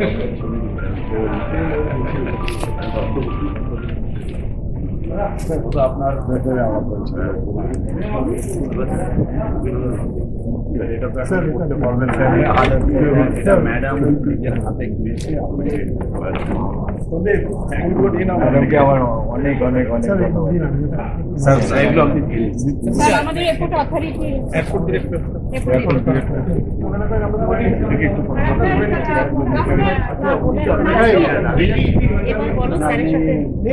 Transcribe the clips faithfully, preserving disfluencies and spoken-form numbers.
আপনার ম্যাডাম হাতে ঘুরেছে আমার অনেক অনেক অনেক স্যার এগুলো আপনি আমাদের এয়ারপোর্ট অথরিটি এয়ারপোর্ট ডিরেক্টর এবার বলো স্যারের সাথে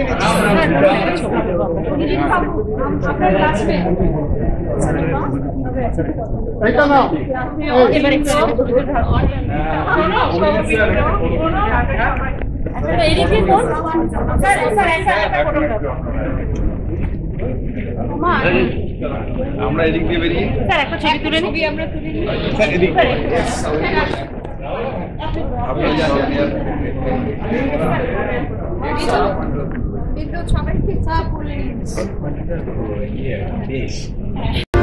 এটা না এবার একটু এদিকে কোন স্যার স্যার একটা ফটোগ্রাফ আমরা এদিক দিয়ে বেরিয়ে স্যার একটা ছবি তুলে নিবি আমরা তুলে নিই স্যার এদিক আপনি জানেন বিদ্যুৎ সবাই ঠিক আছে